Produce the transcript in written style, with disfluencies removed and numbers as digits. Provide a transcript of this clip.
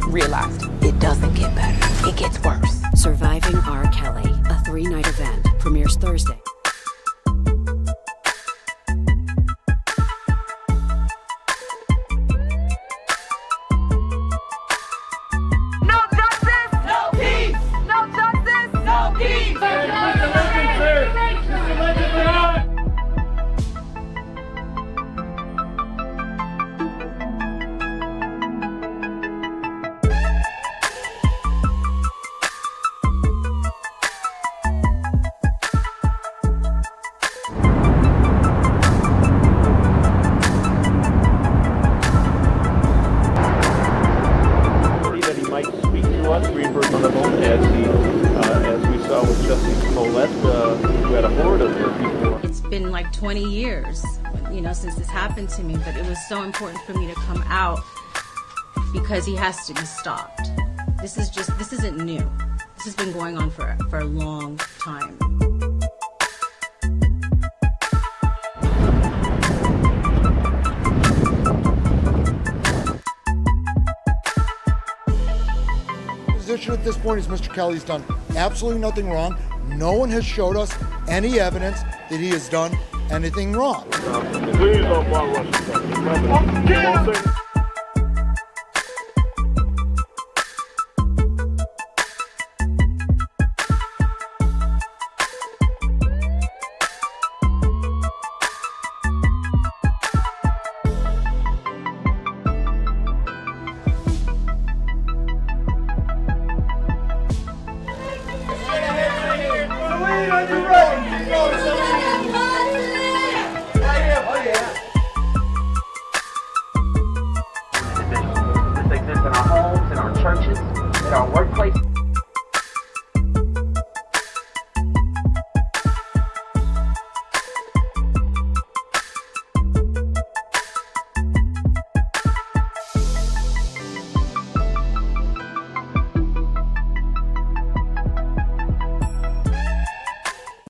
realized it doesn't get better, it gets worse. Surviving R. Kelly, a 3-night event, premieres Thursday. No justice, no peace. No justice, no peace. As we saw with Justice Smollett, who had a horde of people. It's been like 20 years, since this happened to me, but it was so important for me to come out because he has to be stopped. This isn't new. This has been going on for a long time. Position at this point is Mr. Kelly's done absolutely nothing wrong. No one has showed us any evidence that he has done anything wrong. Please don't bother us. This exists in our homes, in our churches, in our work